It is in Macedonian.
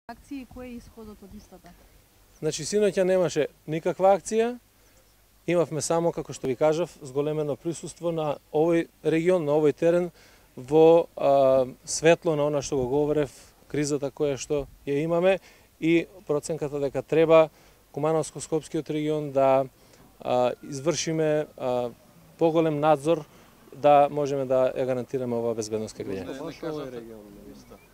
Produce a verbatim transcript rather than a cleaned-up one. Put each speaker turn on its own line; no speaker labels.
акција и кој е исходот од истата?
Значи, синоќа немаше никаква акција, имавме само, како што ви кажав, зголемено присуство на овој регион, на овој терен, во а, светло на она што го говорев, кризата која што ја имаме и проценката дека треба Кумановско-Скопскиот регион да а, извршиме а, поголем надзор да можеме да ја гарантираме оваа безбедност кај граѓаните.